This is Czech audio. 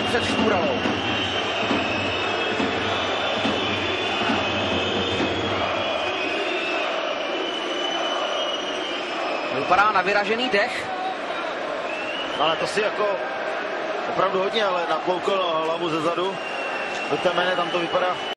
před Štúralou. Vypadá na vyražený dech. Ale to si jako opravdu hodně, ale nakloukal hlavu ze zadu. Do té mene tam to vypadá.